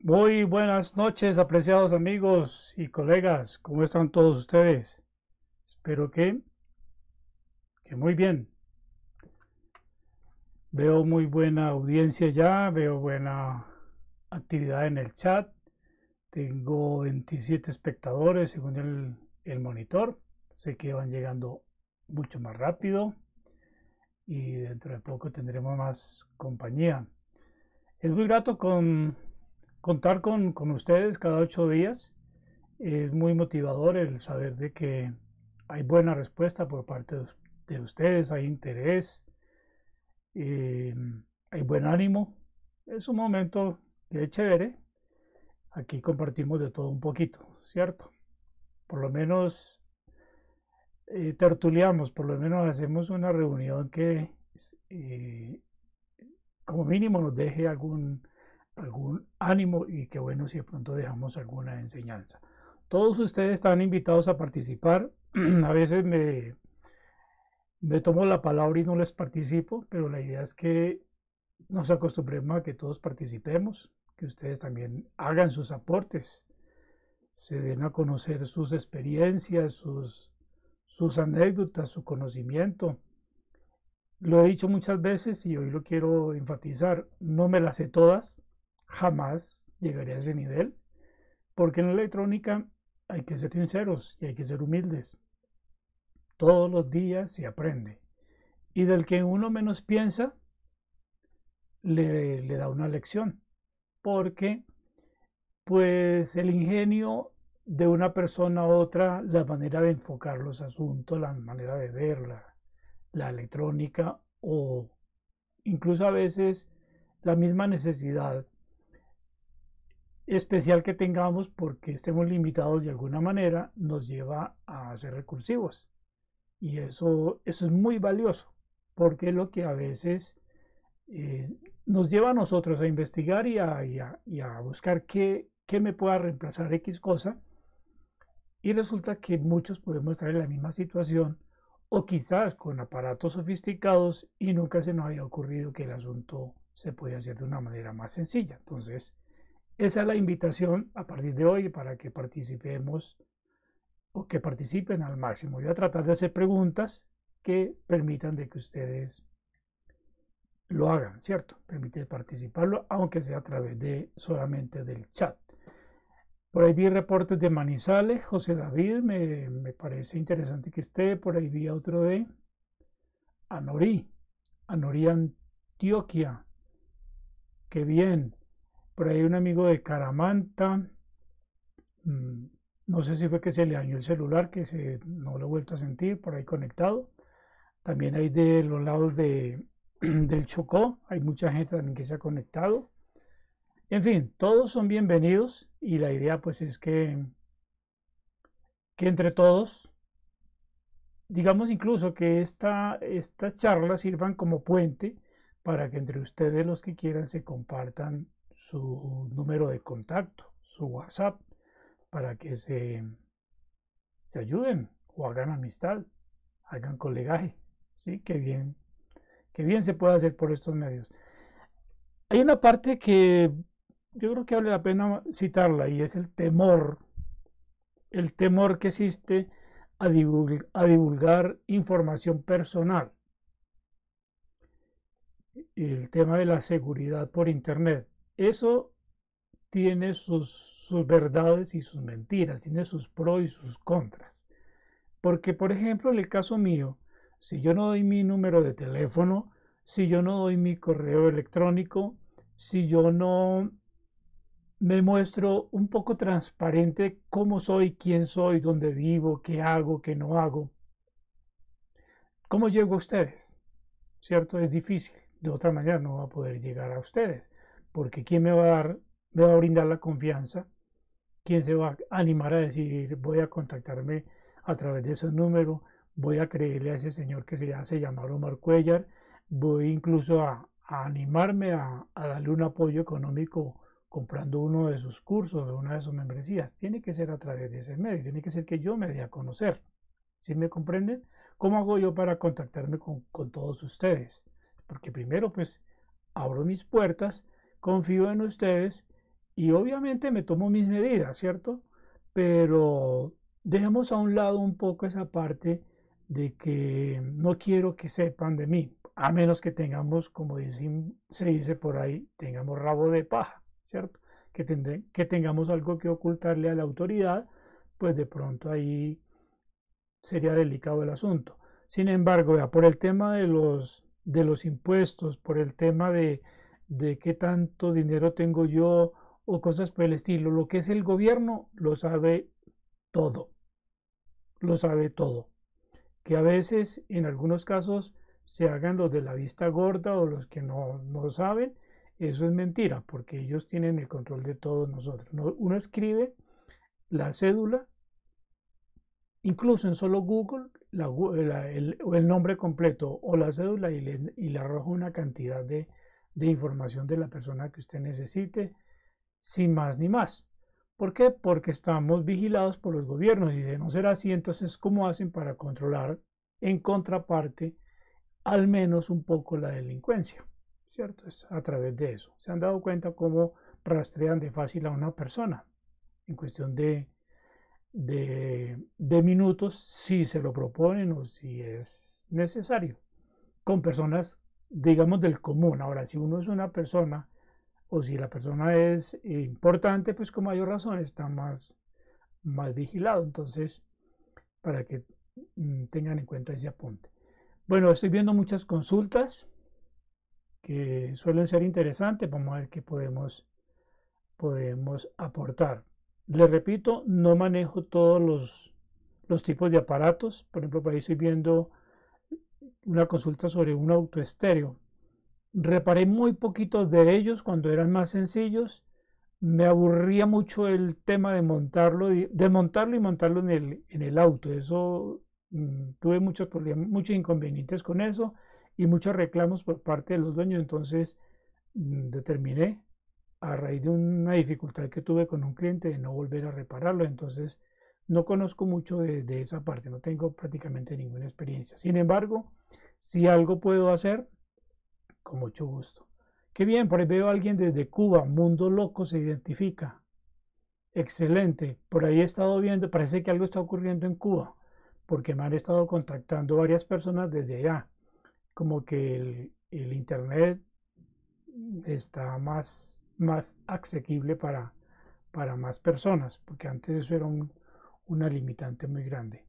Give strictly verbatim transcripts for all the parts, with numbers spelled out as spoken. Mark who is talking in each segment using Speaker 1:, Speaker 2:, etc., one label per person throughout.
Speaker 1: Muy buenas noches, apreciados amigos y colegas. ¿Cómo están todos ustedes? Espero que, que muy bien. Veo muy buena audiencia ya, veo buena actividad en el chat. Tengo veintisiete espectadores según el, el monitor. Sé que van llegando mucho más rápido y dentro de poco tendremos más compañía. Es muy grato con, contar con, con ustedes cada ocho días. Es muy motivador el saber de que hay buena respuesta por parte de ustedes, hay interés, eh, hay buen ánimo. Es un momento que es chévere. Aquí compartimos de todo un poquito, ¿cierto? Por lo menos eh, tertuliamos, por lo menos hacemos una reunión que eh, como mínimo nos deje algún, algún ánimo y que bueno si de pronto dejamos alguna enseñanza. Todos ustedes están invitados a participar. A veces me, me tomo la palabra y no les participo, pero la idea es que nos acostumbremos a que todos participemos, que ustedes también hagan sus aportes, se den a conocer sus experiencias, sus, sus anécdotas, su conocimiento. Lo he dicho muchas veces y hoy lo quiero enfatizar, no me las sé todas, jamás llegaré a ese nivel, porque en la electrónica hay que ser sinceros y hay que ser humildes. Todos los días se aprende. Y del que uno menos piensa, le, le da una lección. Porque, pues, el ingenio de una persona a otra, la manera de enfocar los asuntos, la manera de verla, la electrónica o incluso a veces la misma necesidad especial que tengamos porque estemos limitados de alguna manera nos lleva a ser recursivos. Y eso, eso es muy valioso, porque es lo que a veces eh, nos lleva a nosotros a investigar y a, y a, y a buscar qué, qué me pueda reemplazar X cosa. Y resulta que muchos podemos estar en la misma situación o quizás con aparatos sofisticados y nunca se nos había ocurrido que el asunto se puede hacer de una manera más sencilla. Entonces, esa es la invitación a partir de hoy para que participemos o que participen al máximo. Voy a tratar de hacer preguntas que permitan de que ustedes lo hagan, ¿cierto? Permite participarlo, aunque sea a través de solamente del chat. Por ahí vi reportes de Manizales, José David, me, me parece interesante que esté. Por ahí vi otro de Anorí, Anorí, Antioquia, qué bien. Por ahí un amigo de Caramanta, mmm, no sé si fue que se le dañó el celular, que se, no lo he vuelto a sentir, por ahí conectado. También hay de los lados de, del Chocó, hay mucha gente también que se ha conectado. En fin, todos son bienvenidos y la idea pues es que, que entre todos, digamos incluso que esta, estas charlas sirvan como puente para que entre ustedes los que quieran se compartan su número de contacto, su WhatsApp, para que se, se ayuden o hagan amistad, hagan colegaje. ¿Sí? Qué bien, qué bien se puede hacer por estos medios. Hay una parte que yo creo que vale la pena citarla y es el temor, el temor que existe a divulgar, a divulgar información personal, el tema de la seguridad por Internet. Eso tiene sus, sus verdades y sus mentiras, tiene sus pros y sus contras. Porque, por ejemplo, en el caso mío, si yo no doy mi número de teléfono, si yo no doy mi correo electrónico, si yo no me muestro un poco transparente cómo soy, quién soy, dónde vivo, qué hago, qué no hago, cómo llego a ustedes, ¿cierto? Es difícil. De otra manera no va a poder llegar a ustedes, porque ¿quién me va a dar, me va a brindar la confianza? ¿Quién se va a animar a decir voy a contactarme a través de ese número? Voy a creerle a ese señor que se hace llamar Omar Cuellar, voy incluso a, a animarme a, a darle un apoyo económico comprando uno de sus cursos o una de sus membresías. Tiene que ser a través de ese medio, tiene que ser que yo me dé a conocer. ¿Sí me comprenden? ¿Cómo hago yo para contactarme con, con todos ustedes? Porque primero pues abro mis puertas, confío en ustedes y obviamente me tomo mis medidas, ¿cierto? Pero dejemos a un lado un poco esa parte de que no quiero que sepan de mí, a menos que tengamos, como dicen, se dice por ahí, tengamos rabo de paja, ¿cierto? Que, tendré, que tengamos algo que ocultarle a la autoridad, pues de pronto ahí sería delicado el asunto. Sin embargo, ya, por el tema de los, de los impuestos, por el tema de, de qué tanto dinero tengo yo o cosas por el estilo, lo que es el gobierno lo sabe todo, lo sabe todo. Que a veces, en algunos casos, se hagan los de la vista gorda o los que no, no saben, eso es mentira, porque ellos tienen el control de todos nosotros. Uno escribe la cédula, incluso en solo Google, la, la, el, el, nombre completo o la cédula y le, y le arroja una cantidad de, de información de la persona que usted necesite, sin más ni más. ¿Por qué? Porque estamos vigilados por los gobiernos y de no ser así, entonces, ¿cómo hacen para controlar en contraparte al menos un poco la delincuencia? ¿Cierto? Es a través de eso. ¿Se han dado cuenta cómo rastrean de fácil a una persona en cuestión de, de, de minutos, si se lo proponen o si es necesario? Con personas, digamos, del común. Ahora, si uno es una persona o si la persona es importante, pues con mayor razón está más, más vigilado. Entonces, para que tengan en cuenta ese apunte. Bueno, estoy viendo muchas consultas que suelen ser interesantes. Vamos a ver qué podemos, podemos aportar. Les repito, no manejo todos los, los tipos de aparatos. Por ejemplo, por ahí estoy viendo una consulta sobre un autoestéreo. Reparé muy poquitos de ellos cuando eran más sencillos. Me aburría mucho el tema de montarlo, de montarlo y montarlo en el, en el auto. Eso mmm, tuve muchos problemas, muchos inconvenientes con eso y muchos reclamos por parte de los dueños. Entonces mmm, determiné, a raíz de una dificultad que tuve con un cliente, de no volver a repararlo. Entonces no conozco mucho de, de esa parte, no tengo prácticamente ninguna experiencia. Sin embargo, si algo puedo hacer, con mucho gusto. Qué bien, por ahí veo a alguien desde Cuba, Mundo Loco se identifica. Excelente, por ahí he estado viendo, parece que algo está ocurriendo en Cuba, porque me han estado contactando varias personas desde allá. Como que el, el internet está más, más asequible para, para más personas, porque antes eso era un, una limitante muy grande.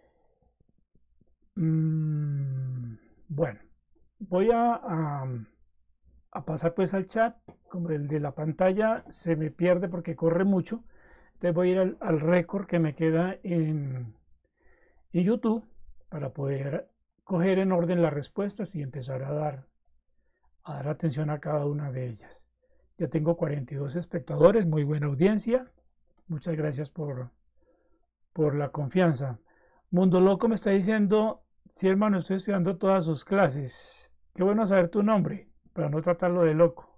Speaker 1: Mm, bueno, voy a... a a pasar pues al chat, como el de la pantalla se me pierde porque corre mucho, entonces voy a ir al, al récord que me queda en, en YouTube para poder coger en orden las respuestas y empezar a dar, a dar atención a cada una de ellas. Ya tengo cuarenta y dos espectadores, muy buena audiencia, muchas gracias por, por la confianza. Mundo Loco me está diciendo, sí hermano, estoy estudiando todas sus clases, qué bueno saber tu nombre, para no tratarlo de loco.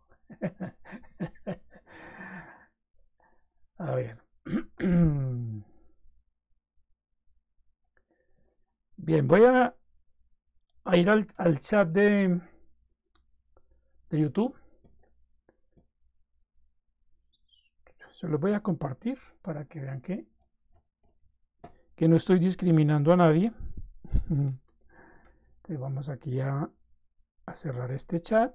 Speaker 1: A ver. Bien, voy a, a ir al, al chat de, de YouTube. Se los voy a compartir para que vean que, que no estoy discriminando a nadie. Entonces vamos aquí a, a cerrar este chat.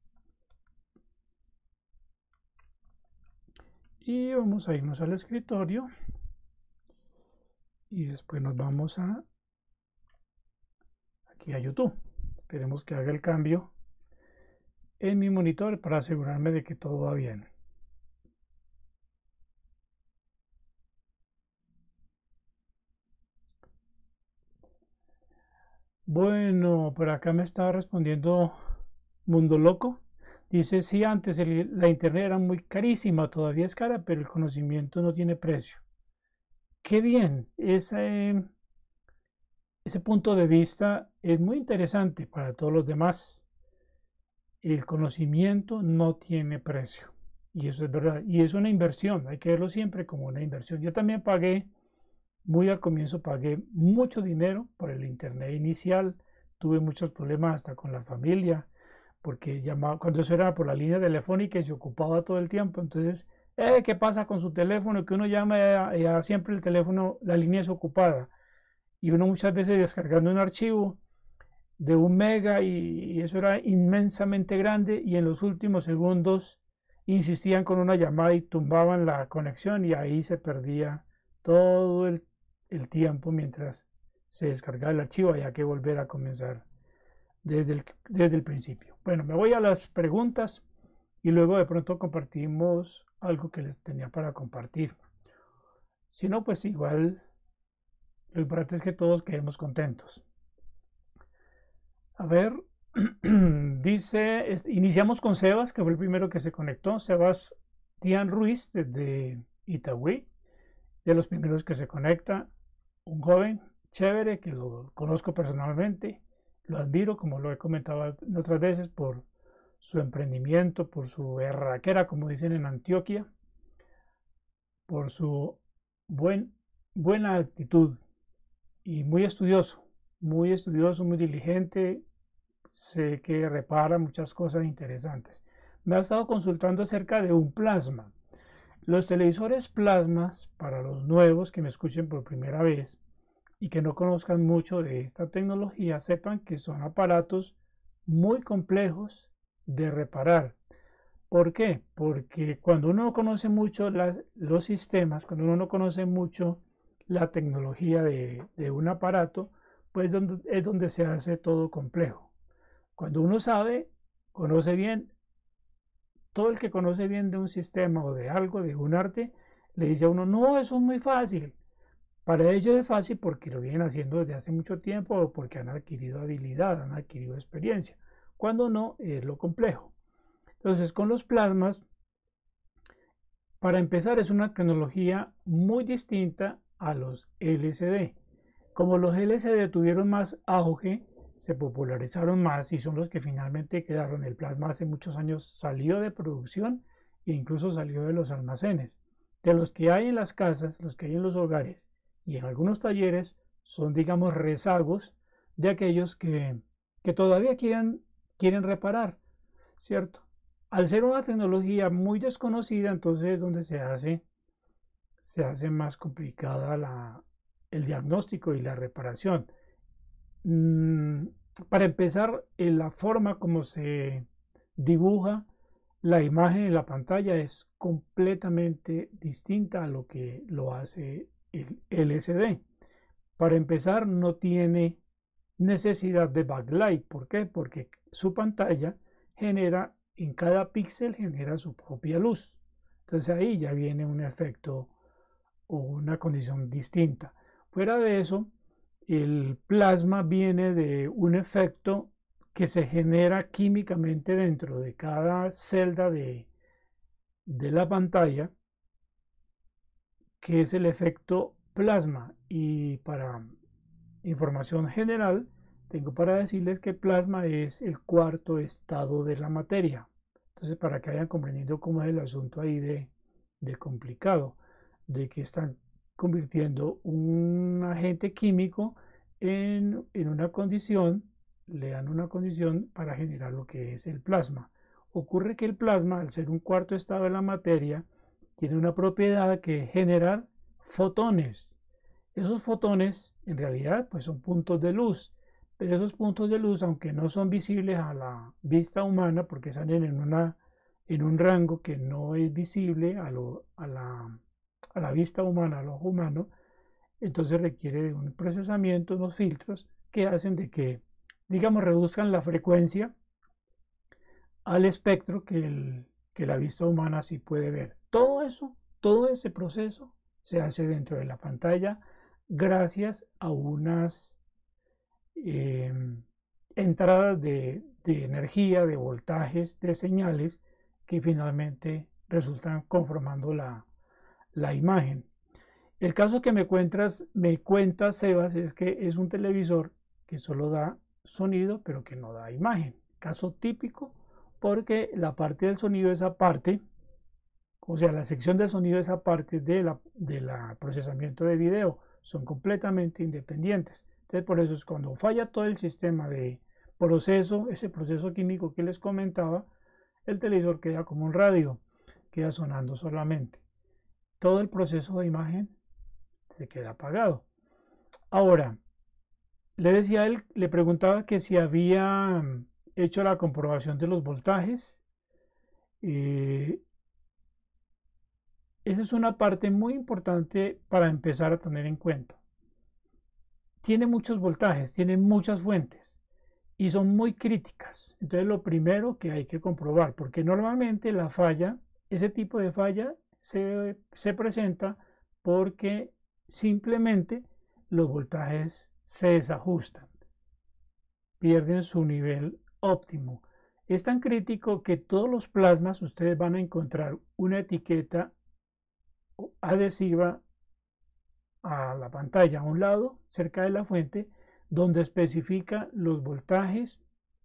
Speaker 1: Y vamos a irnos al escritorio. Y después nos vamos a aquí a YouTube. Esperemos que haga el cambio en mi monitor para asegurarme de que todo va bien. Bueno, por acá me estaba respondiendo Mundo Loco. Dice, sí, antes el, la internet era muy carísima, todavía es cara, pero el conocimiento no tiene precio. Qué bien, ese, ese punto de vista es muy interesante para todos los demás. El conocimiento no tiene precio. Y eso es verdad. Y es una inversión, hay que verlo siempre como una inversión. Yo también pagué, muy al comienzo pagué mucho dinero por el internet inicial. Tuve muchos problemas hasta con la familia, porque llamaba, cuando eso era por la línea telefónica y se ocupaba todo el tiempo, entonces Eh, ¿qué pasa con su teléfono? Que uno llama y a siempre el teléfono, la línea es ocupada. Y uno muchas veces descargando un archivo de un mega y, y eso era inmensamente grande y en los últimos segundos insistían con una llamada y tumbaban la conexión y ahí se perdía todo el, el tiempo mientras se descargaba el archivo. Había que volver a comenzar desde el, desde el principio. Bueno, me voy a las preguntas y luego de pronto compartimos algo que les tenía para compartir. Si no, pues igual lo importante es que todos quedemos contentos. A ver, dice, iniciamos con Sebas, que fue el primero que se conectó. Sebastián Ruiz, desde Itagüí, de los primeros que se conecta. Un joven chévere que lo conozco personalmente, lo admiro, como lo he comentado otras veces, por su emprendimiento, por su berraquera, como dicen en Antioquia, por su buen, buena actitud y muy estudioso, muy estudioso, muy diligente. Sé que repara muchas cosas interesantes. Me ha estado consultando acerca de un plasma. Los televisores plasmas, para los nuevos que me escuchen por primera vez y que no conozcan mucho de esta tecnología, sepan que son aparatos muy complejos de reparar. ¿Por qué? Porque cuando uno no conoce mucho la, los sistemas, cuando uno no conoce mucho la tecnología de, de un aparato, pues donde, es donde se hace todo complejo. Cuando uno sabe, conoce bien, todo el que conoce bien de un sistema o de algo, de un arte, le dice a uno, no, eso es muy fácil. Para ellos es fácil porque lo vienen haciendo desde hace mucho tiempo o porque han adquirido habilidad, han adquirido experiencia. Cuando no, es lo complejo. Entonces, con los plasmas, para empezar, es una tecnología muy distinta a los L C D. Como los L C D tuvieron más auge, se popularizaron más y son los que finalmente quedaron. El plasma hace muchos años salió de producción e incluso salió de los almacenes. De los que hay en las casas, los que hay en los hogares y en algunos talleres son, digamos, rezagos de aquellos que, que todavía quieren, quieren reparar, ¿cierto? Al ser una tecnología muy desconocida, entonces es donde se hace, se hace más complicada la, el diagnóstico y la reparación. Mm, para empezar, en la forma como se dibuja la imagen en la pantalla es completamente distinta a lo que lo hace el L C D. Para empezar, no tiene necesidad de backlight. ¿Por qué? Porque su pantalla genera, en cada píxel genera su propia luz. Entonces ahí ya viene un efecto o una condición distinta. Fuera de eso, el plasma viene de un efecto que se genera químicamente dentro de cada celda de, de la pantalla, que es el efecto plasma. Y para información general, tengo para decirles que plasma es el cuarto estado de la materia. Entonces, para que vayan comprendiendo cómo es el asunto ahí de, de complicado, de que están convirtiendo un agente químico en, en una condición, le dan una condición para generar lo que es el plasma. Ocurre que el plasma, al ser un cuarto estado de la materia, tiene una propiedad que es generar fotones. Esos fotones en realidad pues son puntos de luz, pero esos puntos de luz, aunque no son visibles a la vista humana porque salen en, una, en un rango que no es visible a, lo, a, la, a la vista humana, al ojo humano, entonces requiere de un procesamiento, unos filtros que hacen de que, digamos, reduzcan la frecuencia al espectro que, el, que la vista humana sí puede ver. Todo eso, todo ese proceso se hace dentro de la pantalla gracias a unas eh, entradas de, de energía, de voltajes, de señales que finalmente resultan conformando la, la imagen. El caso que me cuentas, me cuenta Sebas, es que es un televisor que solo da sonido pero que no da imagen. Caso típico porque la parte del sonido es aparte, o sea, la sección del sonido es aparte de la, de la procesamiento de video, son completamente independientes. Entonces, por eso es cuando falla todo el sistema de proceso, ese proceso químico que les comentaba, el televisor queda como un radio, queda sonando solamente. Todo el proceso de imagen se queda apagado. Ahora, le decía a él, le preguntaba que si había hecho la comprobación de los voltajes. Eh, esa es una parte muy importante para empezar a tener en cuenta. Tiene muchos voltajes, tiene muchas fuentes y son muy críticas. Entonces lo primero que hay que comprobar, porque normalmente la falla, ese tipo de falla se, se presenta porque simplemente los voltajes se desajustan, pierden su nivel óptimo. Es tan crítico que todos los plasmas ustedes van a encontrar una etiqueta adhesiva a la pantalla a un lado, cerca de la fuente, donde especifica los voltajes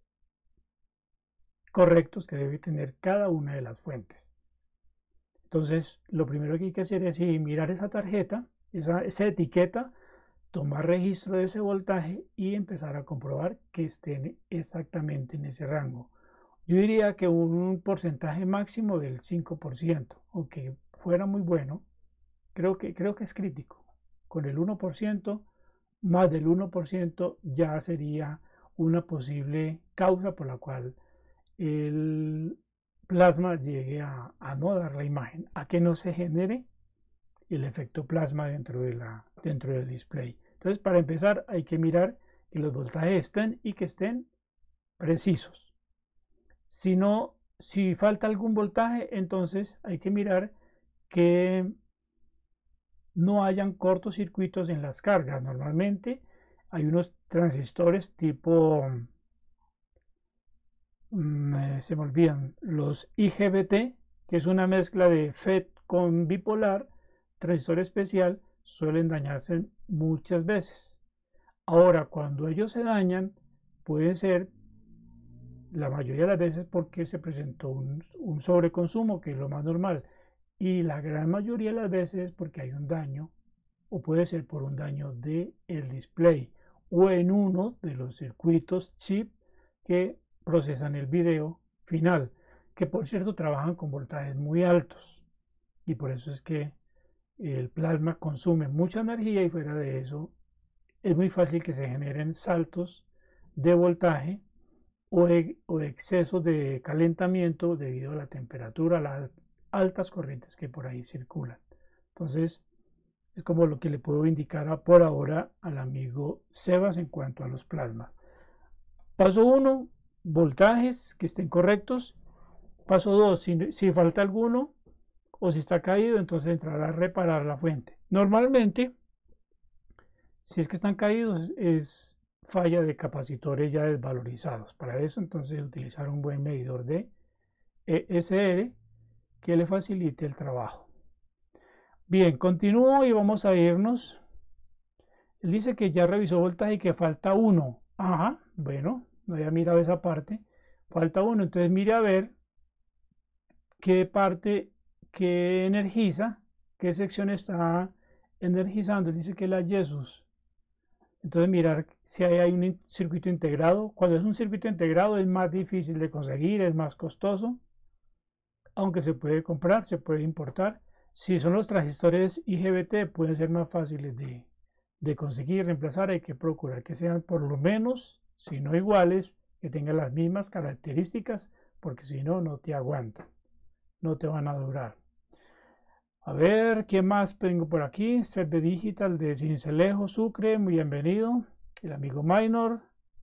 Speaker 1: correctos que debe tener cada una de las fuentes. Entonces, lo primero que hay que hacer es mirar esa tarjeta, esa, esa etiqueta, tomar registro de ese voltaje y empezar a comprobar que estén exactamente en ese rango. Yo diría que un porcentaje máximo del cinco por ciento, aunque fuera muy bueno, creo que, creo que es crítico. Con el uno por ciento, más del uno por ciento ya sería una posible causa por la cual el plasma llegue a, a no dar la imagen, a que no se genere el efecto plasma dentro, de la, dentro del display. Entonces, para empezar, hay que mirar que los voltajes estén y que estén precisos. Si no, si falta algún voltaje, entonces hay que mirar que no hayan cortocircuitos en las cargas. Normalmente hay unos transistores tipo, mmm, se me olvidan, los I G B T, que es una mezcla de F E T con bipolar, transistor especial, suelen dañarse muchas veces. Ahora, cuando ellos se dañan, pueden ser la mayoría de las veces porque se presentó un, un sobreconsumo, que es lo más normal, y la gran mayoría de las veces porque hay un daño, o puede ser por un daño del display o en uno de los circuitos chip que procesan el video final, que por cierto trabajan con voltajes muy altos, y por eso es que el plasma consume mucha energía, y fuera de eso es muy fácil que se generen saltos de voltaje o, e, o excesos de calentamiento debido a la temperatura, a las altas corrientes que por ahí circulan. Entonces, es como lo que le puedo indicar a, por ahora al amigo Sebas en cuanto a los plasmas. Paso uno, voltajes que estén correctos. Paso dos, si, si falta alguno o si está caído, entonces entrar a reparar la fuente. Normalmente, si es que están caídos, es falla de capacitores ya desvalorizados. Para eso, entonces, utilizar un buen medidor de E S R que le facilite el trabajo. Bien, continúo y vamos a irnos. Él dice que ya revisó voltaje y que falta uno. Ajá, bueno, no había mirado esa parte. Falta uno, entonces mire a ver qué parte, qué energiza, qué sección está energizando. Dice que la Jesús. Entonces mirar si hay, hay un circuito integrado. Cuando es un circuito integrado es más difícil de conseguir, es más costoso. Aunque se puede comprar, se puede importar. Si son los transistores I G B T, pueden ser más fáciles de, de conseguir y reemplazar. Hay que procurar que sean por lo menos, si no iguales, que tengan las mismas características, porque si no, no te aguantan, no te van a durar. A ver, ¿qué más tengo por aquí? Serve Digital de Cincelejo, Sucre, muy bienvenido. El amigo Minor.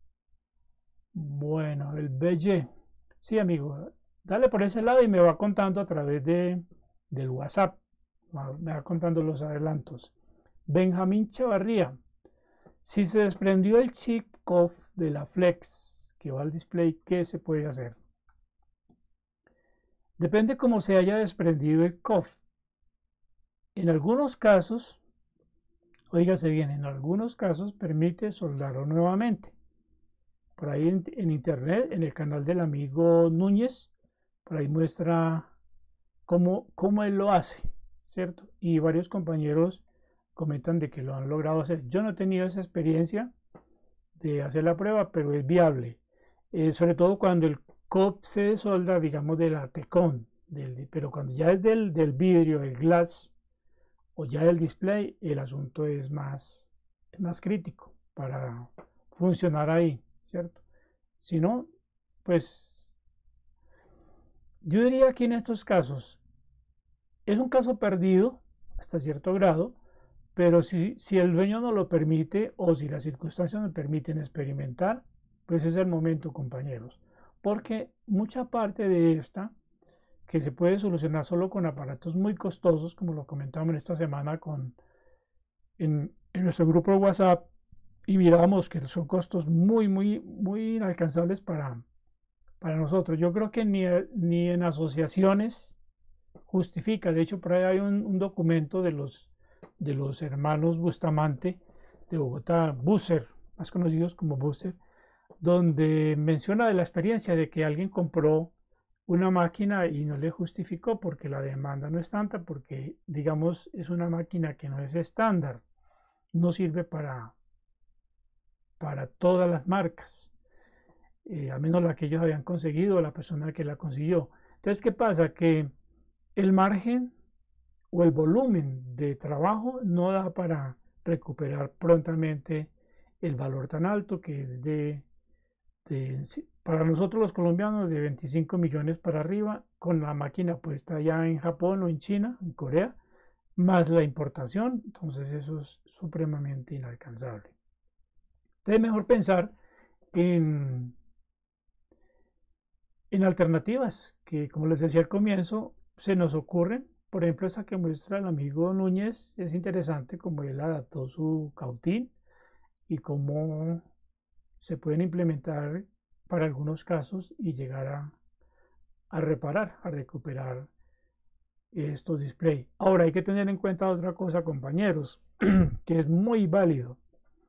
Speaker 1: Bueno, el B G. Sí, amigo, dale por ese lado y me va contando a través de, del WhatsApp. Me va contando los adelantos. Benjamín Chavarría. Si se desprendió el chip C O F de la Flex que va al display, ¿qué se puede hacer? Depende cómo se haya desprendido el C O F. En algunos casos, óigase bien, en algunos casos permite soldarlo nuevamente. Por ahí en, en internet, en el canal del amigo Núñez, por ahí muestra cómo, cómo él lo hace, ¿cierto? Y varios compañeros comentan de que lo han logrado hacer. Yo no he tenido esa experiencia de hacer la prueba, pero es viable. Eh, sobre todo cuando el C O F se solda, digamos, de la Tecon, del, pero cuando ya es del, del vidrio, el glass o ya del display, el asunto es más, es más crítico para funcionar ahí, ¿cierto? Si no, pues yo diría que en estos casos es un caso perdido hasta cierto grado, pero si, si el dueño no lo permite o si las circunstancias no permiten experimentar, pues es el momento, compañeros. Porque mucha parte de esta, que se puede solucionar solo con aparatos muy costosos, como lo comentamos esta semana con, en, en nuestro grupo de WhatsApp, y miramos que son costos muy, muy, muy inalcanzables para, para nosotros. Yo creo que ni, ni en asociaciones justifica. De hecho, por ahí hay un, un documento de los, de los hermanos Bustamante de Bogotá, Busser, más conocidos como Busser, donde menciona de la experiencia de que alguien compró una máquina y no le justificó porque la demanda no es tanta, porque digamos es una máquina que no es estándar, no sirve para, para todas las marcas, eh, a menos la que ellos habían conseguido o la persona que la consiguió. Entonces, ¿qué pasa? Que el margen o el volumen de trabajo no da para recuperar prontamente el valor tan alto que es de, de para nosotros los colombianos de veinticinco millones para arriba, con la máquina puesta allá en Japón o en China, en Corea, más la importación. Entonces eso es supremamente inalcanzable. Entonces, mejor pensar en, en alternativas que, como les decía al comienzo, se nos ocurren. Por ejemplo, esa que muestra el amigo Núñez es interesante, como él adaptó su cautín y cómo se pueden implementar para algunos casos y llegar a, a reparar, a recuperar estos displays. Ahora hay que tener en cuenta otra cosa, compañeros, que es muy válido.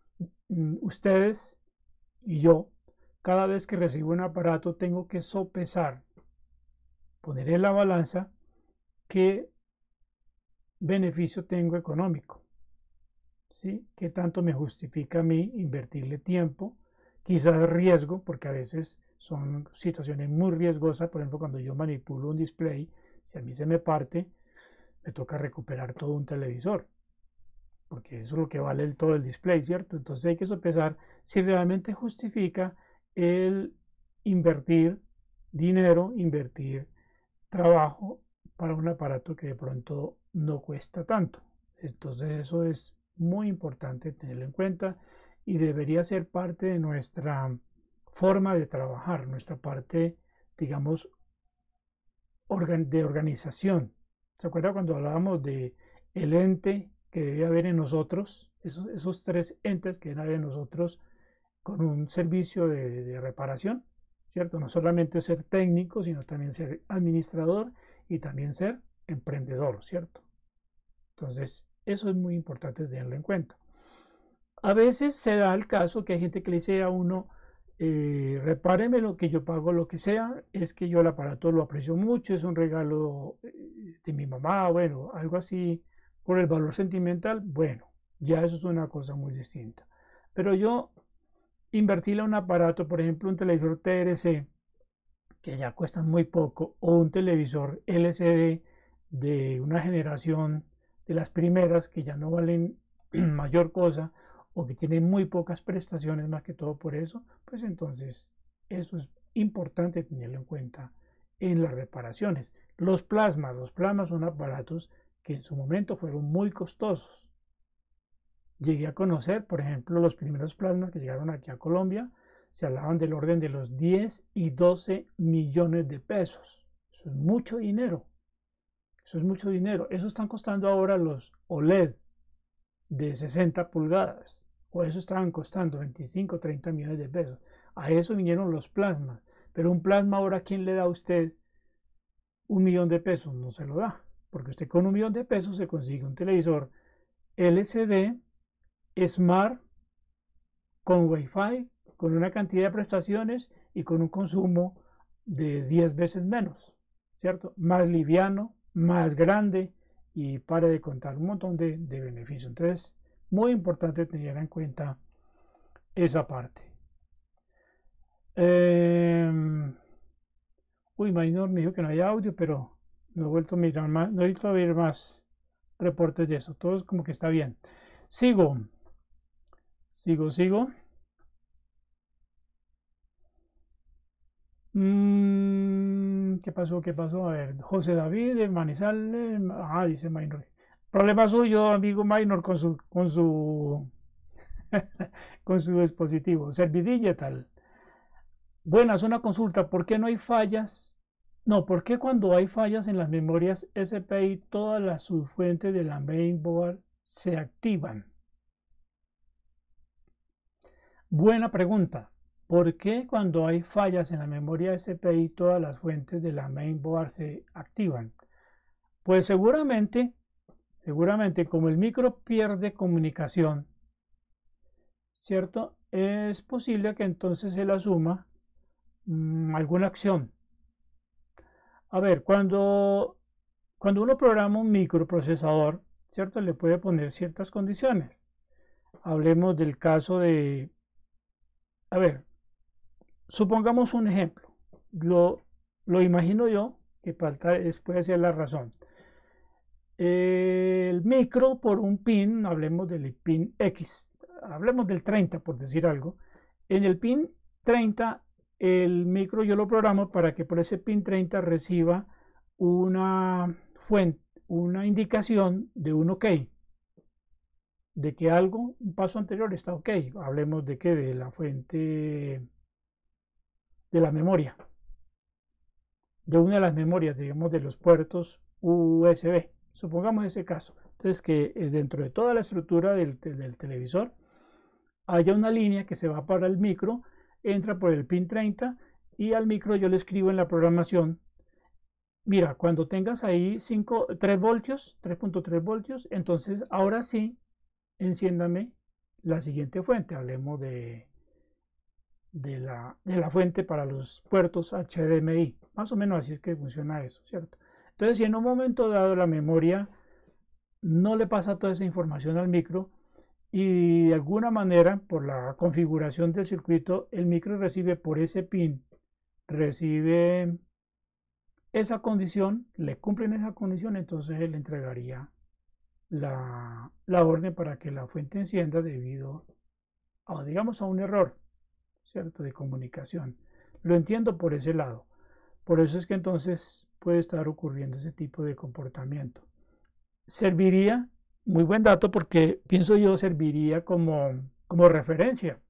Speaker 1: Ustedes y yo, cada vez que recibo un aparato, tengo que sopesar, poner en la balanza qué beneficio tengo económico, ¿sí? ¿Qué tanto me justifica a mí invertirle tiempo? Quizás riesgo, porque a veces son situaciones muy riesgosas. Por ejemplo, cuando yo manipulo un display, si a mí se me parte, me toca recuperar todo un televisor, porque eso es lo que vale el, todo el display, ¿cierto? Entonces hay que sopesar si realmente justifica el invertir dinero, invertir trabajo para un aparato que de pronto no cuesta tanto. Entonces eso es muy importante tenerlo en cuenta y debería ser parte de nuestra forma de trabajar, nuestra parte, digamos, de organización. ¿Se acuerda cuando hablábamos de el ente que debe haber en nosotros? Esos, esos tres entes que deben haber en nosotros con un servicio de, de reparación, ¿cierto? No solamente ser técnico, sino también ser administrador y también ser emprendedor, ¿cierto? Entonces, eso es muy importante tenerlo en cuenta. A veces se da el caso que hay gente que le dice a uno, eh, repáreme lo que yo pago, lo que sea, es que yo el aparato lo aprecio mucho, es un regalo de mi mamá, bueno, algo así, por el valor sentimental, bueno, ya eso es una cosa muy distinta. Pero yo invertirle un aparato, por ejemplo, un televisor T R C, que ya cuesta muy poco, o un televisor L C D de una generación de las primeras que ya no valen mayor cosa o que tienen muy pocas prestaciones más que todo por eso, pues entonces eso es importante tenerlo en cuenta en las reparaciones. Los plasmas, los plasmas son aparatos que en su momento fueron muy costosos. Llegué a conocer, por ejemplo, los primeros plasmas que llegaron aquí a Colombia, se hablaban del orden de los diez y doce millones de pesos. Eso es mucho dinero. Eso es mucho dinero. Eso están costando ahora los O L E D de sesenta pulgadas. O eso estaban costando veinticinco, treinta millones de pesos. A eso vinieron los plasmas. Pero un plasma ahora, ¿quién le da a usted un millón de pesos? No se lo da. Porque usted con un millón de pesos se consigue un televisor L C D Smart con Wi-Fi, con una cantidad de prestaciones y con un consumo de diez veces menos, ¿cierto? Más liviano, más grande y para de contar un montón de, de beneficios. Entonces, muy importante tener en cuenta esa parte. Eh, uy, Maynor me dijo que no hay audio, pero No he vuelto a mirar más, no he visto a ver más reportes de eso. Todo es como que está bien. Sigo. Sigo, sigo. Mm, ¿qué pasó? ¿Qué pasó? A ver, José David de Manizales. Ah, dice Minor. Problema suyo, amigo Minor, con su, con su, con su dispositivo. Servidigital. Buenas, una consulta. ¿Por qué no hay fallas? No, ¿por qué cuando hay fallas en las memorias S P I todas las subfuentes de la mainboard se activan? Buena pregunta. ¿Por qué cuando hay fallas en la memoria S P I todas las fuentes de la mainboard se activan? Pues seguramente, seguramente como el micro pierde comunicación, ¿cierto? Es posible que entonces él asuma mmm, alguna acción. A ver, cuando, cuando uno programa un microprocesador, ¿cierto? Le puede poner ciertas condiciones. Hablemos del caso de, a ver, supongamos un ejemplo. Lo, lo imagino yo, que falta, es, puede ser la razón. El micro por un pin, hablemos del pin X, hablemos del treinta por decir algo. En el pin treinta, el micro yo lo programo para que por ese pin treinta reciba una fuente, una indicación de un OK, de que algo, un paso anterior está OK. Hablemos de que de la fuente de la memoria, de una de las memorias, digamos, de los puertos U S B. Supongamos ese caso. Entonces, que dentro de toda la estructura del, del televisor haya una línea que se va para el micro, entra por el pin treinta y al micro yo le escribo en la programación: mira, cuando tengas ahí tres voltios, tres punto tres voltios, entonces ahora sí, enciéndame la siguiente fuente. Hablemos de, de, la, de la fuente para los puertos H D M I. Más o menos así es que funciona eso, ¿cierto? Entonces, si en un momento dado la memoria no le pasa toda esa información al micro y de alguna manera, por la configuración del circuito, el micro recibe por ese pin, recibe esa condición, le cumplen esa condición, entonces él entregaría la, la orden para que la fuente encienda debido a, digamos, a un error, ¿cierto?, de comunicación. Lo entiendo por ese lado. Por eso es que entonces puede estar ocurriendo ese tipo de comportamiento. Serviría, muy buen dato, porque pienso yo serviría como, como referencia.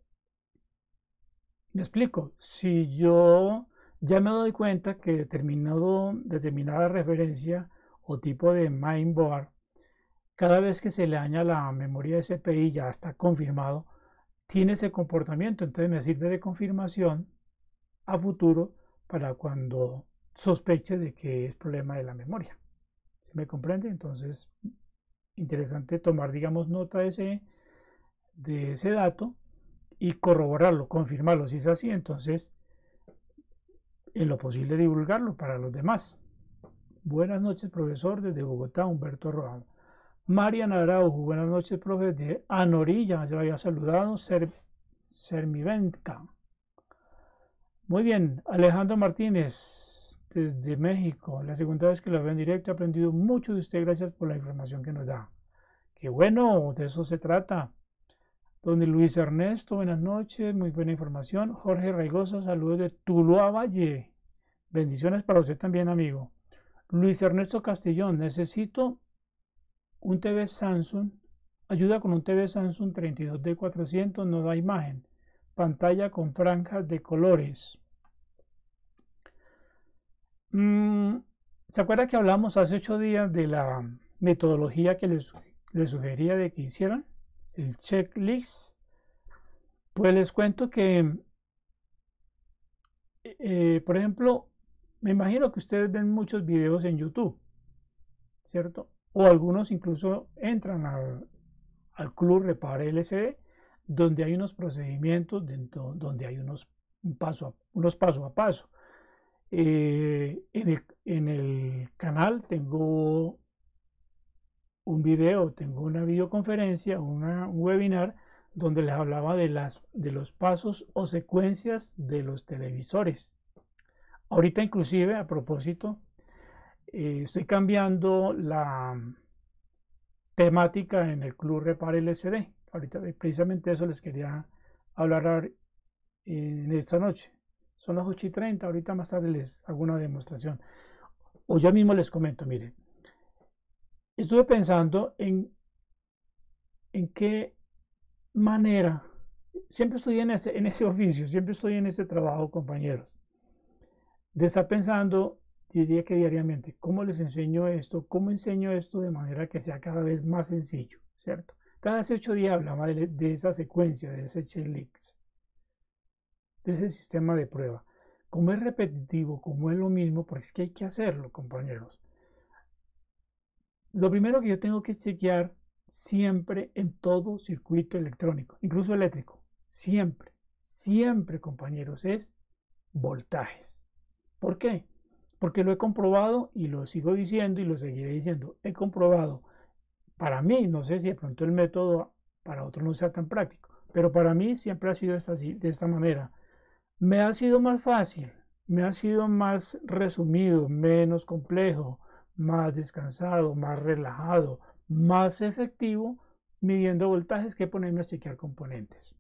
Speaker 1: Me explico. Si yo ya me doy cuenta que determinado, determinada referencia o tipo de mainboard, cada vez que se le daña la memoria S P I, ya está confirmado, tiene ese comportamiento. Entonces me sirve de confirmación a futuro para cuando sospeche de que es problema de la memoria. ¿Se me comprende? Entonces, interesante tomar, digamos, nota de ese, de ese dato y corroborarlo, confirmarlo. Si es así, entonces, en lo posible, divulgarlo para los demás. Buenas noches, profesor, desde Bogotá, Humberto Roa. Mariana Araujo, buenas noches, profe, de Anorilla, ya había saludado, Ser, Sermiventka. Muy bien, Alejandro Martínez, desde México. La segunda vez que lo veo en directo, he aprendido mucho de usted. Gracias por la información que nos da. Qué bueno, de eso se trata. Don Luis Ernesto, buenas noches, muy buena información. Jorge Raigosa, saludos de Tuluá Valle. Bendiciones para usted también, amigo. Luis Ernesto Castellón, necesito un T V Samsung. Ayuda con un T V Samsung treinta y dos D cuatrocientos, no da imagen. Pantalla con franjas de colores. ¿Se acuerda que hablamos hace ocho días de la metodología que les, les sugería de que hicieran? El checklist. Pues les cuento que, eh, por ejemplo, me imagino que ustedes ven muchos videos en YouTube, ¿cierto? O algunos incluso entran al, al club Repara L C D, donde hay unos procedimientos, dentro, donde hay unos paso a, unos paso a paso. Eh, en, el, en el canal tengo un video, tengo una videoconferencia, una, un webinar donde les hablaba de, las, de los pasos o secuencias de los televisores. Ahorita inclusive, a propósito, eh, estoy cambiando la temática en el Club Repar L C D. Ahorita precisamente eso les quería hablar en esta noche. Son las ocho y treinta, ahorita más tarde les hago una demostración. O ya mismo les comento, miren. Estuve pensando en, en qué manera, siempre estoy en ese, en ese oficio, siempre estoy en ese trabajo, compañeros, de estar pensando, diría que diariamente, cómo les enseño esto, cómo enseño esto de manera que sea cada vez más sencillo, ¿cierto? Cada hace ocho días hablaba de, de esa secuencia, de ese checklist, de ese sistema de prueba. Como es repetitivo, como es lo mismo, pues es que hay que hacerlo, compañeros. Lo primero que yo tengo que chequear siempre en todo circuito electrónico, incluso eléctrico, siempre, siempre, compañeros, es voltajes. ¿Por qué? Porque lo he comprobado y lo sigo diciendo y lo seguiré diciendo. He comprobado, para mí, no sé si de pronto el método para otros no sea tan práctico, pero para mí siempre ha sido esta, de esta manera. Me ha sido más fácil, me ha sido más resumido, menos complejo, más descansado, más relajado, más efectivo midiendo voltajes que ponerme a chequear componentes.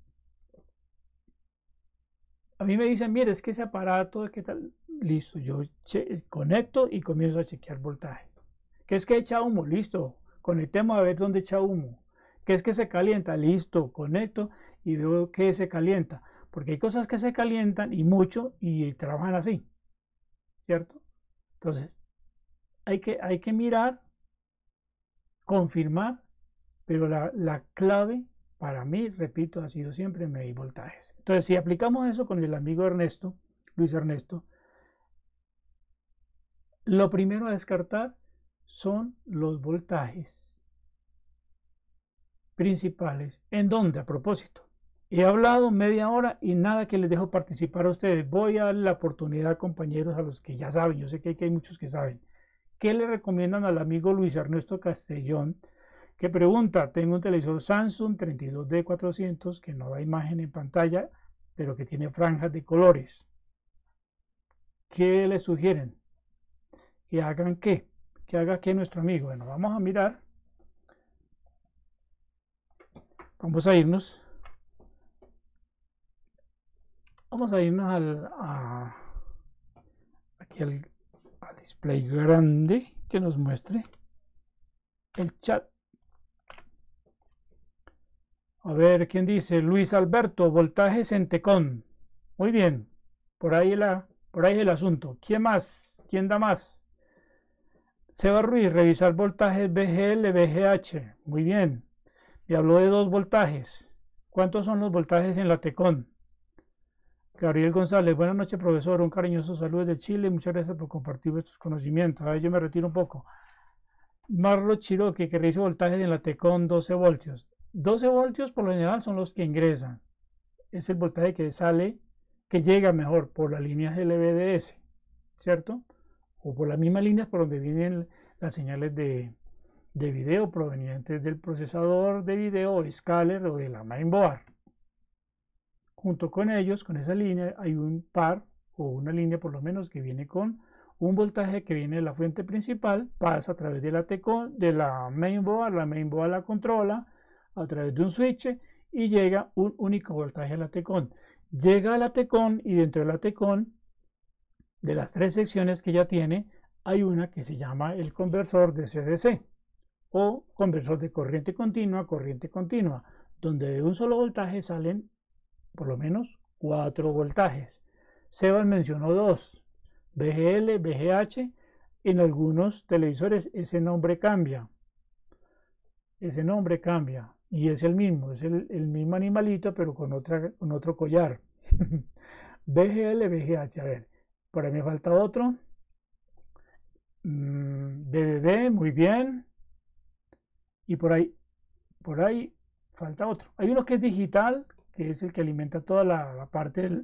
Speaker 1: A mí me dicen, mire, es que ese aparato, ¿qué tal? Listo, yo conecto y comienzo a chequear voltajes. ¿Qué es que echa humo? Listo, conectemos a ver dónde echa humo. ¿Qué es que se calienta? Listo, conecto y veo que se calienta. Porque hay cosas que se calientan y mucho y trabajan así, ¿cierto? Entonces, hay que, hay que mirar, confirmar, pero la, la clave para mí, repito, ha sido siempre medir voltajes. Entonces, si aplicamos eso con el amigo Ernesto, Luis Ernesto, lo primero a descartar son los voltajes principales. ¿En dónde? A propósito, he hablado media hora y nada que les dejo participar a ustedes. Voy a darle la oportunidad, compañeros, a los que ya saben. Yo sé que hay muchos que saben. ¿Qué le recomiendan al amigo Luis Ernesto Castellón? Que pregunta, tengo un televisor Samsung treinta y dos D cuatrocientos que no da imagen en pantalla, pero que tiene franjas de colores. ¿Qué le sugieren? ¿Que hagan qué? ¿Que haga qué nuestro amigo? Bueno, vamos a mirar. Vamos a irnos. Vamos a irnos al, a, aquí al, al display grande que nos muestre el chat. A ver, ¿quién dice? Luis Alberto, voltajes en Tecon. Muy bien, por ahí, la, por ahí el asunto. ¿Quién más? ¿Quién da más? Seba Ruiz, revisar voltajes V G L, V G H. Muy bien. Y habló de dos voltajes. ¿Cuántos son los voltajes en la Tecon? Gabriel González, buenas noches, profesor. Un cariñoso saludo desde Chile. Muchas gracias por compartir vuestros conocimientos. A ver, yo me retiro un poco. Marlo Chiroque, que revisa voltajes en la Tecon doce voltios. doce voltios por lo general son los que ingresan. Es el voltaje que sale, que llega mejor por las líneas L V D S, ¿cierto? O por las mismas líneas por donde vienen las señales de, de video provenientes del procesador de video o scaler o de la mainboard. Junto con ellos, con esa línea, hay un par o una línea por lo menos que viene con un voltaje que viene de la fuente principal, pasa a través de la Tecon, de la mainboard, la mainboard la controla a través de un switch y llega un único voltaje a la Tecon. Llega a la Tecon y dentro de la Tecon, de las tres secciones que ya tiene, hay una que se llama el conversor de C D C o conversor de corriente continua, corriente continua, donde de un solo voltaje salen por lo menos cuatro voltajes. Sebas mencionó dos, V G L, V G H. En algunos televisores ese nombre cambia. Ese nombre cambia y es el mismo, es el, el mismo animalito, pero con, otra, con otro collar. V G L, V G H. A ver, por ahí me falta otro. Mm, B D D, muy bien. Y por ahí, por ahí falta otro. Hay uno que es digital, que es el que alimenta toda la, la parte del,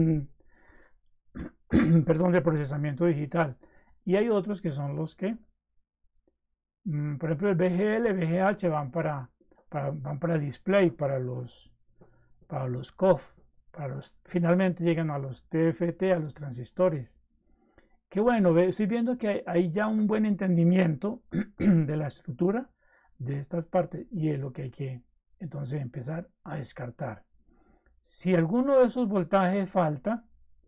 Speaker 1: perdón, del procesamiento digital. Y hay otros que son los que, mm, por ejemplo, el V G L, V G H van para, para, van para display, para los, para los C O F, para los, finalmente llegan a los T F T, a los transistores. Qué bueno, estoy viendo que hay, hay ya un buen entendimiento de la estructura de estas partes y es lo que hay que entonces empezar a descartar. Si alguno de esos voltajes falta,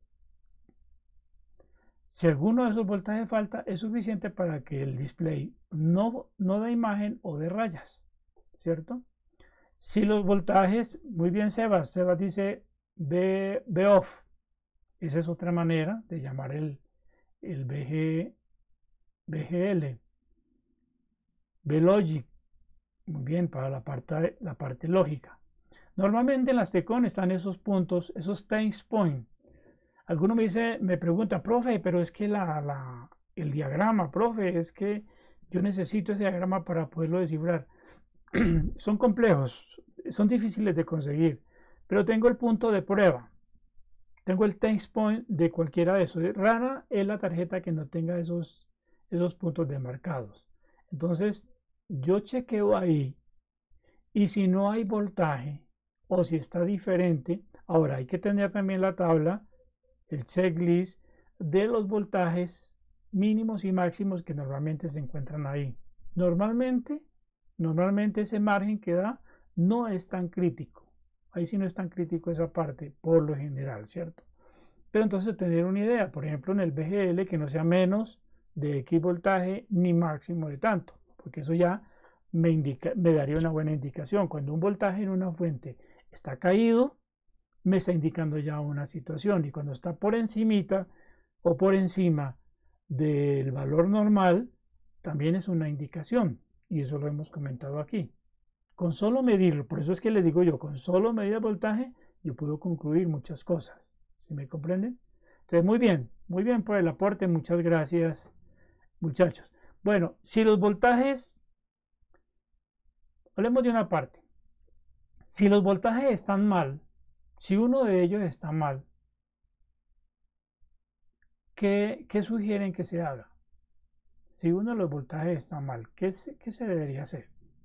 Speaker 1: si alguno de esos voltajes falta, es suficiente para que el display no, no dé imagen o de rayas, ¿cierto? Si los voltajes, muy bien Sebas, Sebas dice B, B off, esa es otra manera de llamar el, el B G, B G L, B logic, muy bien, para la parte, la parte lógica. Normalmente en las TECON están esos puntos, esos tense point. Alguno me dice, me pregunta, profe, pero es que la, la, el diagrama, profe, es que yo necesito ese diagrama para poderlo descifrar. Son complejos, son difíciles de conseguir, pero tengo el punto de prueba. Tengo el tense point de cualquiera de esos. Rara es la tarjeta que no tenga esos, esos puntos demarcados. Entonces, yo chequeo ahí y si no hay voltaje o si está diferente, ahora hay que tener también la tabla, el checklist de los voltajes mínimos y máximos que normalmente se encuentran ahí. Normalmente, normalmente ese margen que da no es tan crítico. Ahí sí no es tan crítico esa parte, por lo general, ¿cierto? Pero entonces tener una idea, por ejemplo, en el B G L, que no sea menos de X voltaje ni máximo de tanto, porque eso ya me, indica, me daría una buena indicación. Cuando un voltaje en una fuente está caído, me está indicando ya una situación, y cuando está por encimita o por encima del valor normal, también es una indicación, y eso lo hemos comentado aquí. Con solo medirlo, por eso es que le digo yo, con solo medir el voltaje, yo puedo concluir muchas cosas. ¿Sí me comprenden? Entonces, muy bien, muy bien por el aporte, muchas gracias, muchachos. Bueno, si los voltajes, hablemos de una parte. Si los voltajes están mal, si uno de ellos está mal, ¿qué, qué sugieren que se haga? Si uno de los voltajes está mal, ¿qué se, qué se debería hacer?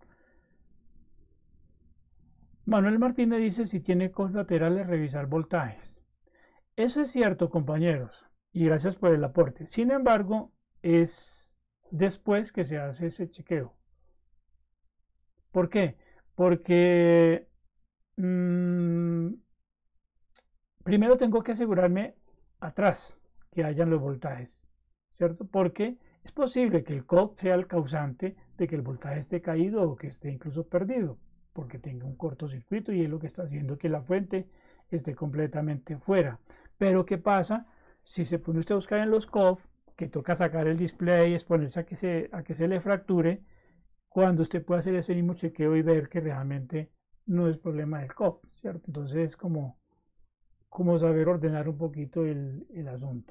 Speaker 1: Manuel Martínez dice, si tiene ecos laterales, revisar voltajes. Eso es cierto, compañeros, y gracias por el aporte. Sin embargo, es después que se hace ese chequeo. ¿Por qué? Porque mmm, primero tengo que asegurarme atrás que hayan los voltajes, ¿cierto? Porque es posible que el C O P sea el causante de que el voltaje esté caído o que esté incluso perdido, porque tenga un cortocircuito y es lo que está haciendo que la fuente esté completamente fuera. Pero ¿qué pasa si se pone usted a buscar en los C O P, que toca sacar el display y exponerse a que se, a que se le fracture, cuando usted puede hacer ese mismo chequeo y ver que realmente no es problema del C O P, ¿cierto? Entonces es como, como saber ordenar un poquito el, el asunto.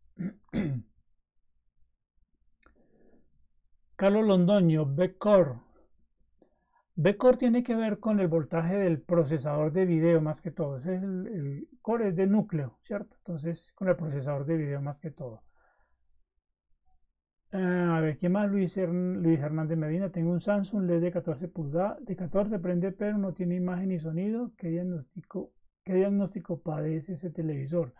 Speaker 1: Carlos Londoño, B-Core. B-Core tiene que ver con el voltaje del procesador de video más que todo. Es el, el core es de núcleo, ¿cierto? Entonces, con el procesador de video más que todo. Uh, a ver, ¿quién más? Luis, Luis Hernández Medina. Tengo un Samsung L E D de catorce pulgadas. De catorce prende, pero no tiene imagen ni sonido. ¿Qué diagnóstico, qué diagnóstico padece ese televisor?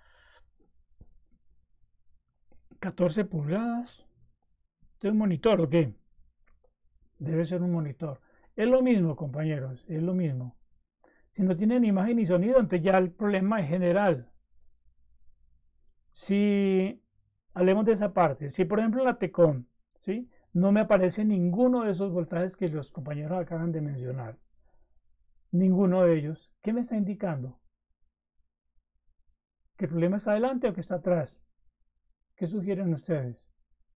Speaker 1: catorce pulgadas. ¿Este es un monitor o qué? Debe ser un monitor. Es lo mismo, compañeros, es lo mismo. Si no tiene ni imagen ni sonido, entonces ya el problema es general. Si hablemos de esa parte, si por ejemplo la TECON, ¿sí? No me aparece ninguno de esos voltajes que los compañeros acaban de mencionar, ninguno de ellos, ¿qué me está indicando? ¿Que el problema está adelante o que está atrás? ¿Qué sugieren ustedes?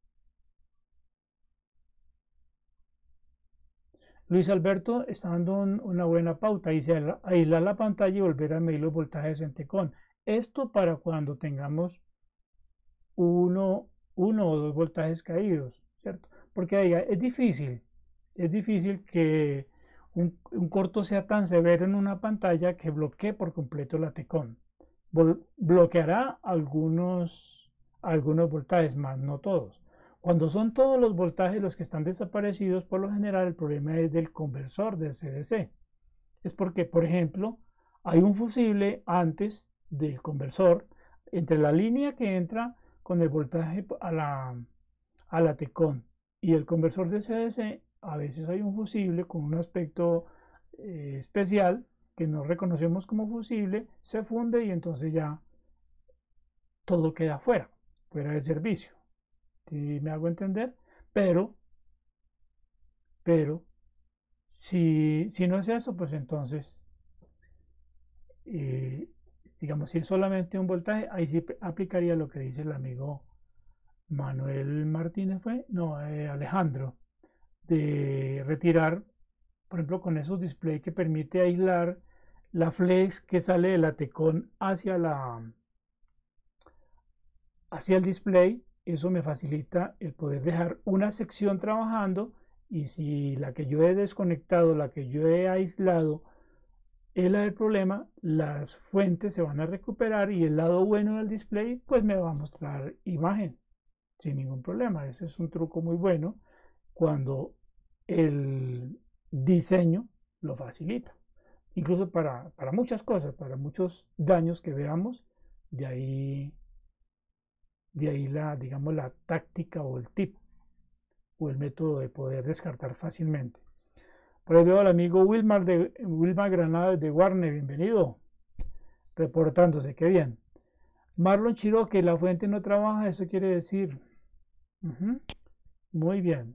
Speaker 1: Luis Alberto está dando un, una buena pauta. Dice aislar la pantalla y volver a medir los voltajes en TECON. Esto para cuando tengamos uno, uno o dos voltajes caídos, ¿cierto? Porque diga, es difícil, es difícil que un, un corto sea tan severo en una pantalla que bloquee por completo la TECON. Bloqueará algunos, algunos voltajes, más no todos. Cuando son todos los voltajes los que están desaparecidos, por lo general el problema es del conversor del C D C. Es porque, por ejemplo, hay un fusible antes del conversor, entre la línea que entra con el voltaje a la, a la Tecon. Y el conversor de C D C, a veces hay un fusible con un aspecto eh, especial que no reconocemos como fusible, se funde y entonces ya todo queda fuera, fuera de servicio. ¿Sí me hago entender? Pero, pero, si, si no es eso, pues entonces, eh, digamos, si es solamente un voltaje, ahí sí aplicaría lo que dice el amigo Manuel Martínez, fue, no, eh, Alejandro, de retirar, por ejemplo, con esos displays que permite aislar la flex que sale de la Tecon hacia la hacia el display. Eso me facilita el poder dejar una sección trabajando, y si la que yo he desconectado, la que yo he aislado es la del problema, las fuentes se van a recuperar y el lado bueno del display pues me va a mostrar imagen sin ningún problema. Ese es un truco muy bueno cuando el diseño lo facilita, incluso para, para muchas cosas, para muchos daños que veamos. De ahí, de ahí la, digamos, la táctica o el tip o el método de poder descartar fácilmente. Por ahí veo al amigo Wilmar, de, Wilmar Granada de Warner, bienvenido, reportándose, qué bien. Marlon Chiroque, la fuente no trabaja, eso quiere decir. Uh-huh. Muy bien.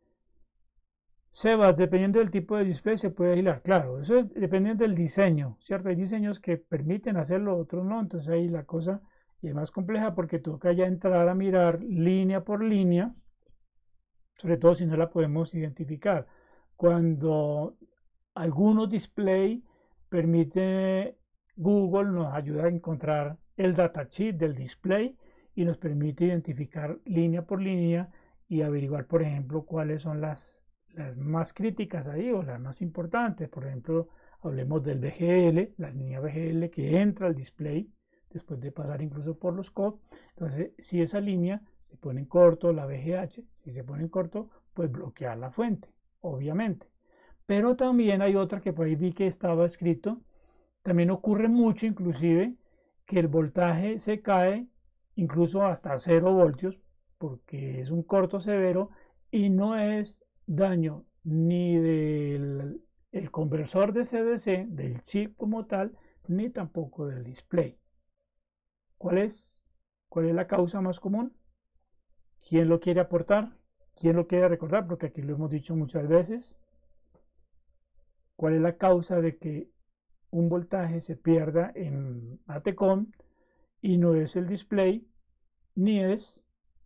Speaker 1: Sebas, dependiendo del tipo de display se puede aislar. Claro, eso es dependiendo del diseño, ¿cierto? Hay diseños que permiten hacerlo, otros no. Entonces ahí la cosa es más compleja porque toca ya entrar a mirar línea por línea, sobre todo si no la podemos identificar. Cuando algunos display permite, Google nos ayuda a encontrar el datasheet del display y nos permite identificar línea por línea y averiguar, por ejemplo, cuáles son las, las más críticas ahí o las más importantes. Por ejemplo, hablemos del V G L, la línea V G L que entra al display después de pasar incluso por los C O P. Entonces, si esa línea se pone en corto, la V G H, si se pone en corto, pues bloquear la fuente, obviamente. Pero también hay otra que por ahí vi que estaba escrito. También ocurre mucho, inclusive, que el voltaje se cae incluso hasta cero voltios, porque es un corto severo y no es daño ni del el conversor de C D C, del chip como tal, ni tampoco del display. ¿Cuál es? ¿Cuál es la causa más común? ¿Quién lo quiere aportar? ¿Quién lo quiere recordar? Porque aquí lo hemos dicho muchas veces. ¿Cuál es la causa de que un voltaje se pierda en A T C O M y no es el display ni es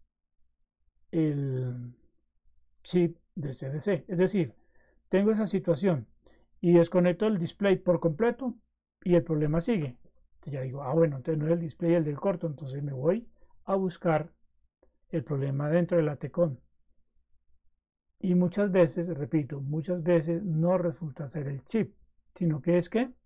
Speaker 1: el chip de C D C? Es decir, tengo esa situación y desconecto el display por completo y el problema sigue. Entonces ya digo, ah bueno, entonces no es el display el del corto, entonces me voy a buscar el problema dentro de la T C O M. Y muchas veces, repito, muchas veces no resulta ser el chip, sino que es que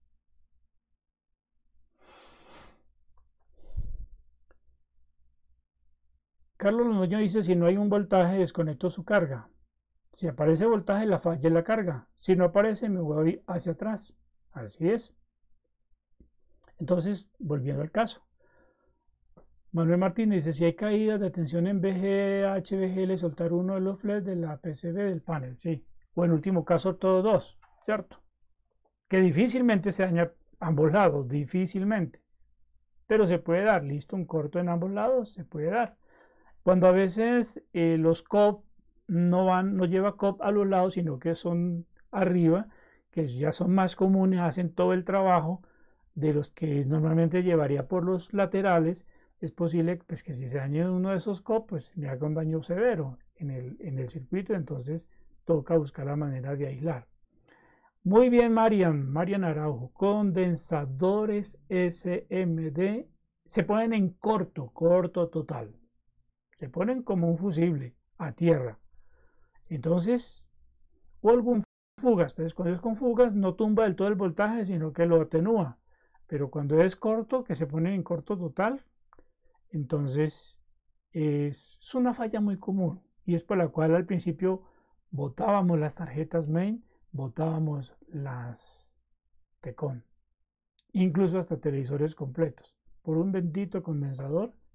Speaker 1: Carlos Londoño dice, si no hay un voltaje, desconecto su carga. Si aparece voltaje, la falla es la carga. Si no aparece, me voy hacia atrás. Así es. Entonces, volviendo al caso. Manuel Martínez dice, si hay caídas de tensión en V G H, V G L, soltar uno de los flares de la P C B del panel, sí. O en último caso, todos dos, ¿cierto? Que difícilmente se daña ambos lados, difícilmente. Pero se puede dar, listo, un corto en ambos lados, se puede dar. Cuando a veces eh, los C O P no van, no lleva C O P a los lados, sino que son arriba, que ya son más comunes, hacen todo el trabajo de los que normalmente llevaría por los laterales. Es posible pues, que si se dañe uno de esos C O P, pues me haga un daño severo en el, en el circuito, entonces toca buscar la manera de aislar. Muy bien, Marian, Marian Araujo, condensadores S M D se ponen en corto, corto total. Se ponen como un fusible a tierra. Entonces, o algún fugas. Entonces, cuando es con fugas, no tumba del todo el voltaje, sino que lo atenúa. Pero cuando es corto, que se pone en corto total, entonces es una falla muy común. Y es por la cual al principio botábamos las tarjetas main, botábamos las T C O M, incluso hasta televisores completos, por un bendito condensador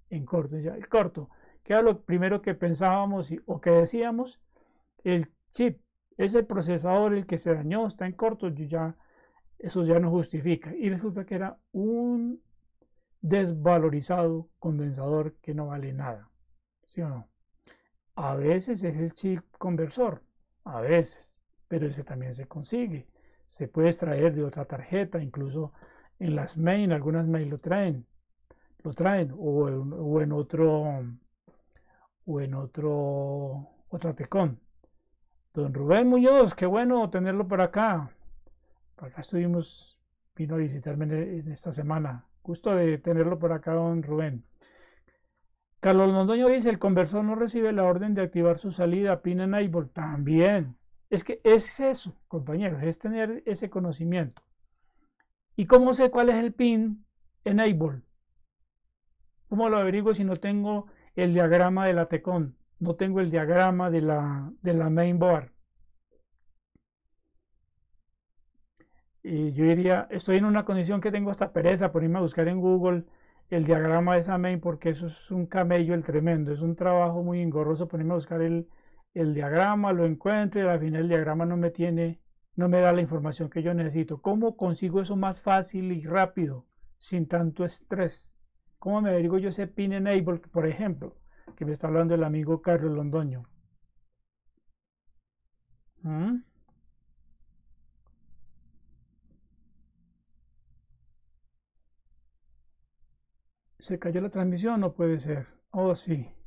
Speaker 1: en corto. Ya, el corto, que era lo primero que pensábamos y, o que decíamos, el chip, ese procesador el que se dañó, está en corto, yo ya, eso ya no justifica. Y resulta que era un desvalorizado condensador que no vale nada. ¿Sí o no? A veces es el chip conversor, a veces, pero ese también se consigue. Se puede extraer de otra tarjeta, incluso en las main, algunas main lo traen, lo traen, o en, o en otro, o en otro, otra Tecón. Don Rubén Muñoz, qué bueno tenerlo por acá. Por acá estuvimos, vino a visitarme en esta semana. Gusto de tenerlo por acá, don Rubén. Carlos Londoño dice, el conversor no recibe la orden de activar su salida, pin enable. También. Es que es eso, compañeros, es tener ese conocimiento. ¿Y cómo sé cuál es el pin enable? ¿Cómo lo averiguo si no tengo el diagrama de la Tecón? No tengo el diagrama de la, de la mainboard. Y yo diría, estoy en una condición que tengo hasta pereza por irme a buscar en Google el diagrama de esa main, porque eso es un camello el tremendo, es un trabajo muy engorroso ponerme a buscar el, el diagrama, lo encuentro y al final el diagrama no me tiene, no me da la información que yo necesito. ¿Cómo consigo eso más fácil y rápido, sin tanto estrés? ¿Cómo me averiguo yo ese pin enable, por ejemplo, que me está hablando el amigo Carlos Londoño? ¿Mm? ¿Se cayó la transmisión? No puede ser. Oh, sí.